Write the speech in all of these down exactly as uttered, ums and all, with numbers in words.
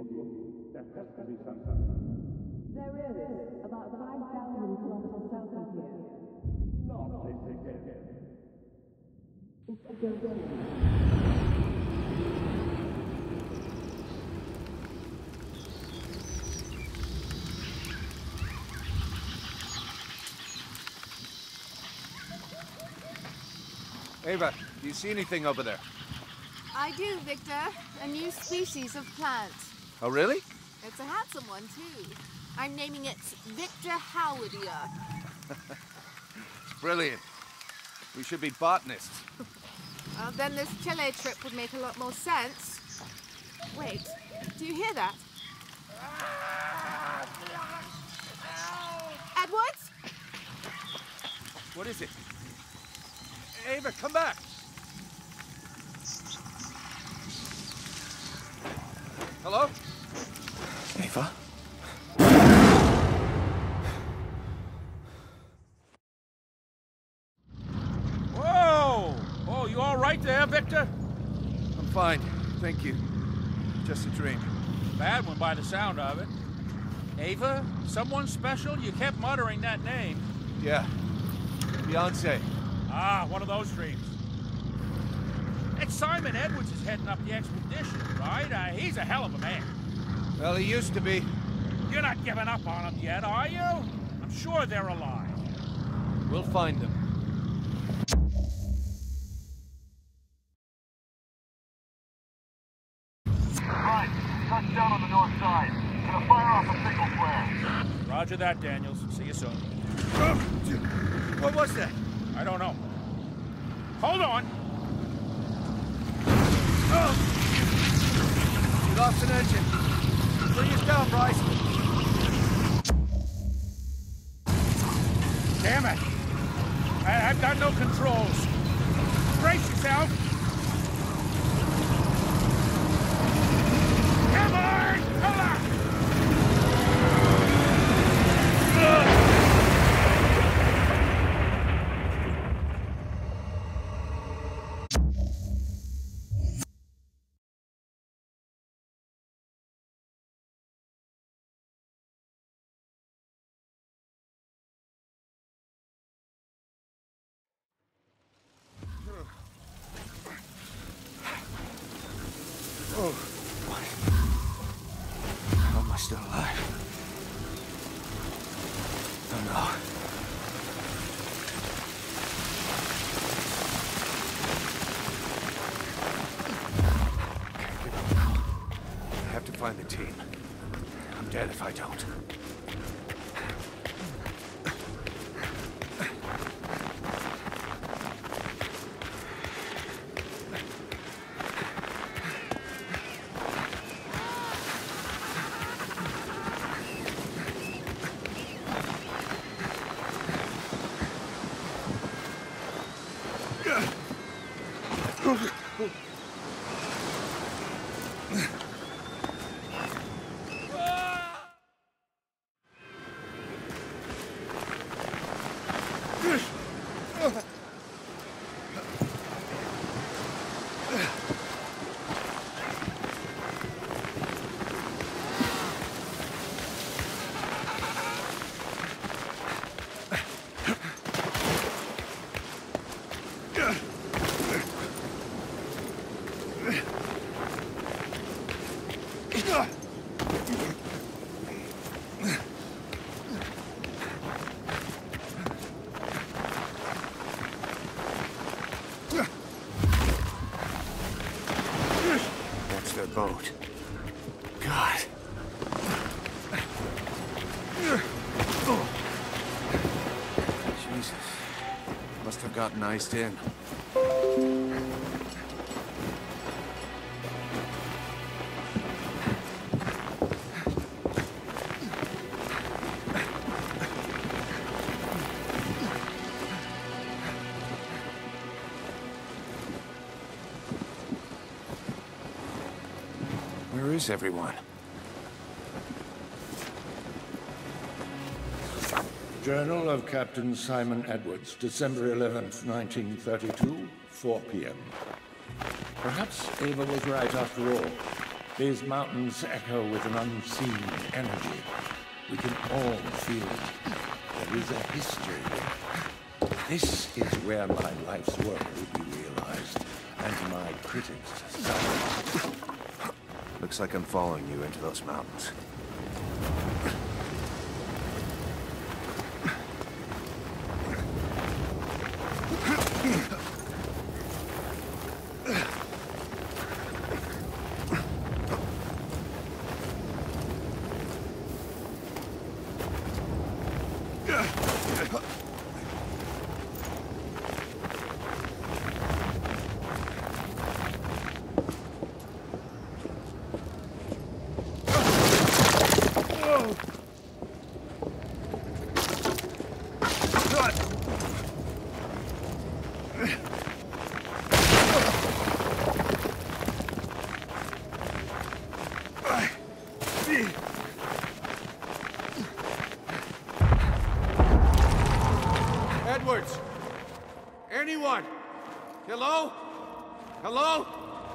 There has to be something. There is, about five thousand kilometers south of here. Not this again. It's a ghost. Ava, do you see anything over there? I do, Victor. A new species of plant. Oh, really? It's a handsome one, too. I'm naming it Victor Howardia. Brilliant. We should be botanists. Well, then this Chile trip would make a lot more sense. Wait, do you hear that? Edwards? What is it? Ava, come back! Hello? Ava? Whoa! Oh, you all right there, Victor? I'm fine, thank you. Just a dream. Bad one by the sound of it. Ava? Someone special? You kept muttering that name. Yeah. Beyonce. Ah, one of those dreams. That Simon Edwards is heading up the expedition, right? Uh, he's a hell of a man. Well, he used to be. You're not giving up on him yet, are you? I'm sure they're alive. We'll find them. Right, touchdown on the north side. Gonna fire off a signal flare. Roger that, Daniels. See you soon. What was that? I don't know. Hold on. Oh! We lost an engine. Bring us down, Bryce. Damn it. I, I've got no controls. Brace yourself. Come on! Hold on! Oh, what? How am I still alive? Oh no. Can't give up now. I have to find the team. I'm dead if I don't. That's their boat. God. Jesus. Must have gotten iced in. Where is everyone? Journal of Captain Simon Edwards, December eleventh, nineteen thirty-two, four p m Perhaps Ava was right after all. These mountains echo with an unseen energy. We can all feel it. There is a history. This is where my life's work will be realized, and my critics suffer. Looks like I'm following you into those mountains. Edwards! Anyone? Hello? Hello?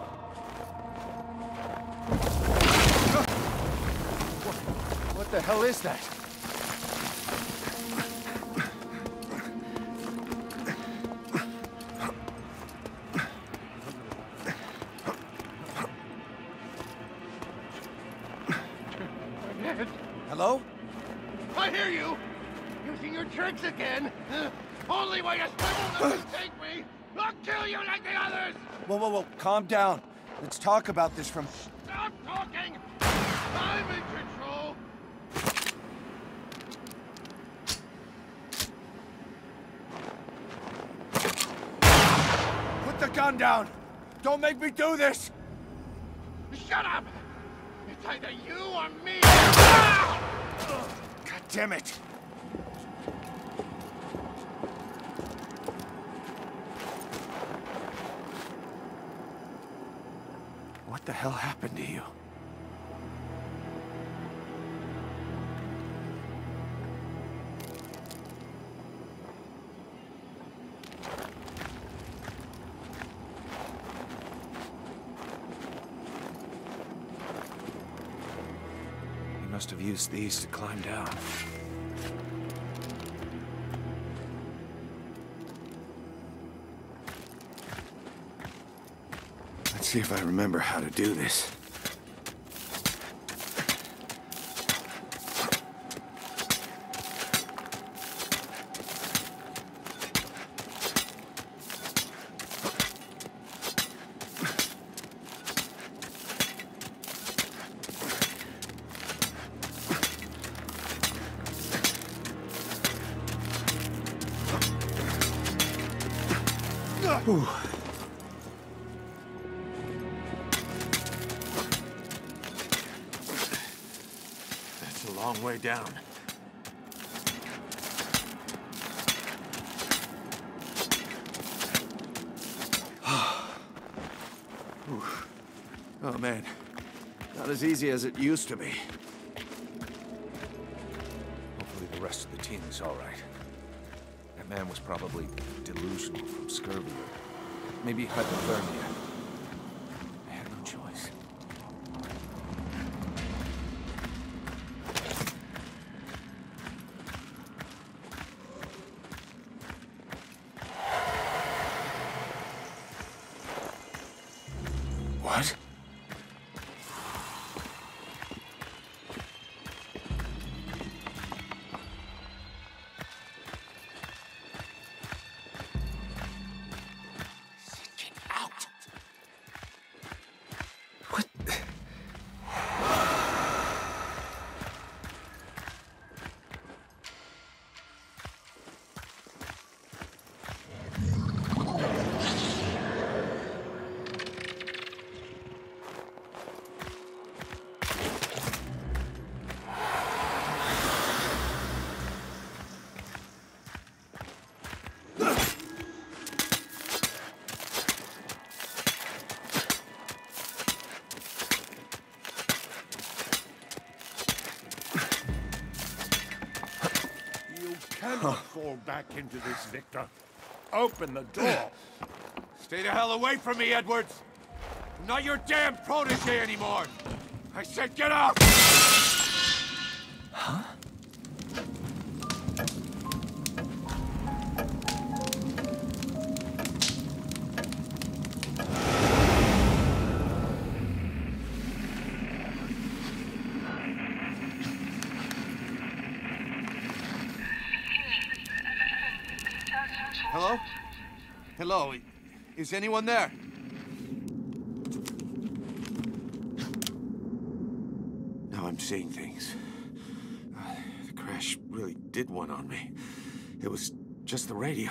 What, what the hell is that? Hello? I hear you! Using your tricks again! Only way to stumble them is take me! I'll kill you like the others! Whoa, whoa, whoa, calm down. Let's talk about this from... Stop talking! I'm in control! Put the gun down! Don't make me do this! Shut up! It's either you or me! God damn it! What the hell happened to you? He must have used these to climb down. Let's see if I remember how to do this. Whew. That's a long way down. Oh man, not as easy as it used to be. Hopefully the rest of the team is all right. That man was probably delusional from scurvy or maybe hypothermia. I had no choice. What? Get out! What? You cannot fall back into this, Victor. Open the door. Stay the hell away from me, Edwards! I'm not your damn protege anymore! I said get out! Huh? Hello? Hello? Is anyone there? Now I'm seeing things. Uh, the crash really did one on me. It was just the radio.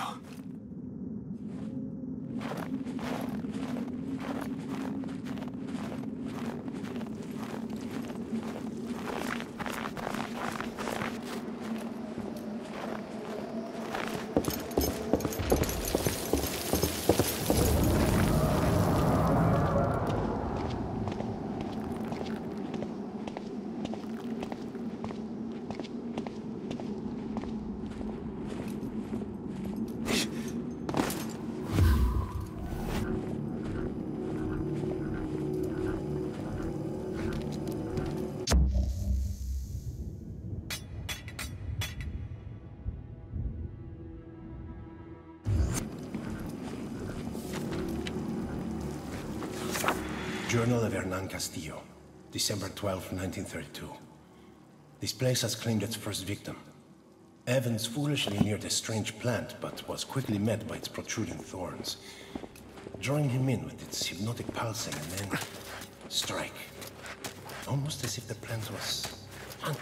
Journal of Hernan Castillo, December twelfth, nineteen thirty-two. This place has claimed its first victim. Evans foolishly neared a strange plant, but was quickly met by its protruding thorns. Drawing him in with its hypnotic pulsing and then strike. Almost as if the plant was hunting.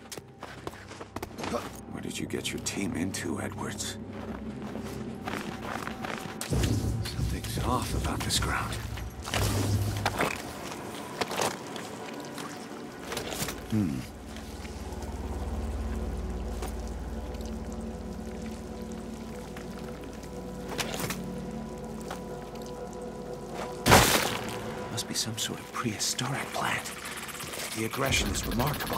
What did you get your team into, Edwards? Something's off about this ground. Hmm. Must be some sort of prehistoric plant. The aggression is remarkable.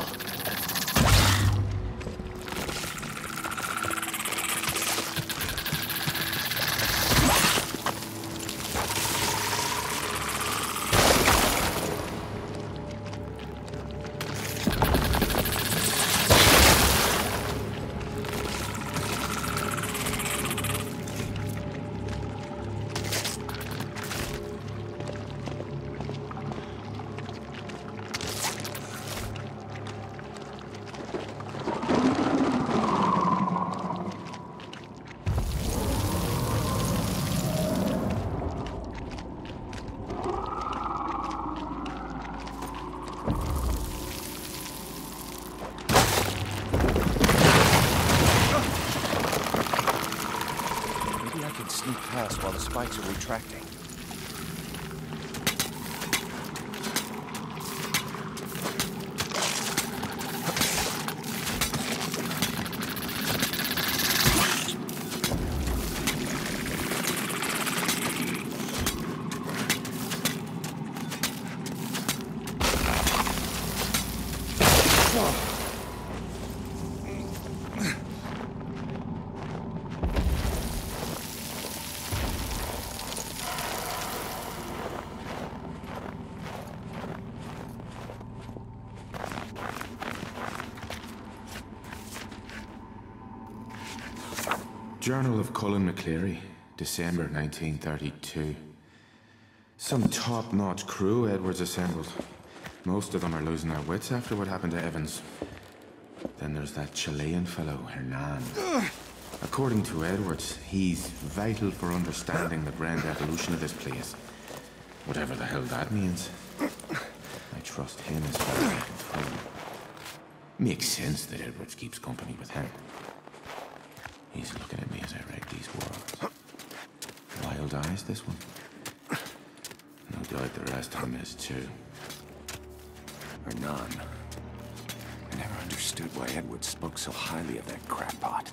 Sneak past while the spikes are retracting. Journal of Cullen McCleary, December nineteen thirty-two. Some top-notch crew Edwards assembled. Most of them are losing their wits after what happened to Evans. Then there's that Chilean fellow, Hernan. According to Edwards, he's vital for understanding the grand evolution of this place. Whatever the hell that means. I trust him as far as I can throw. Makes sense that Edwards keeps company with him. He's looking at me as I write these words. Wild eyes, this one. No doubt the rest of him is too. Hernan. I never understood why Edwards spoke so highly of that crackpot.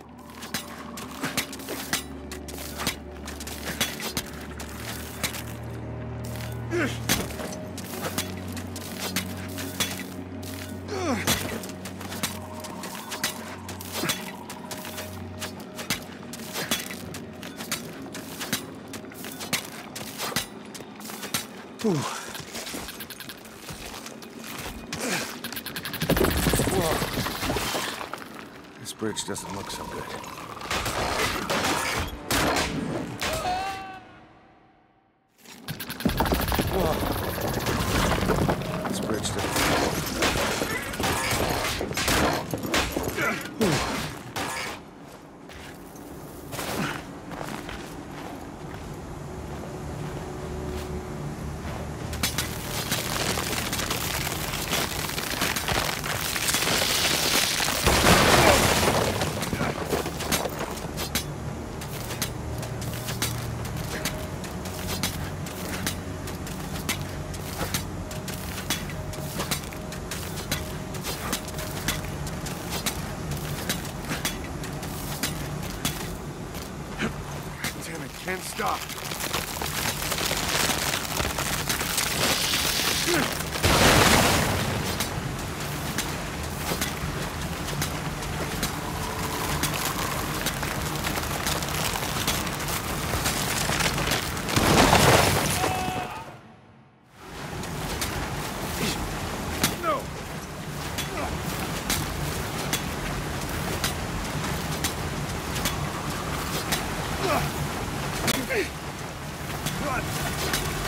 Whew. bridge doesn't look so good. Whoa. This bridge doesn't... Can't stop. Run!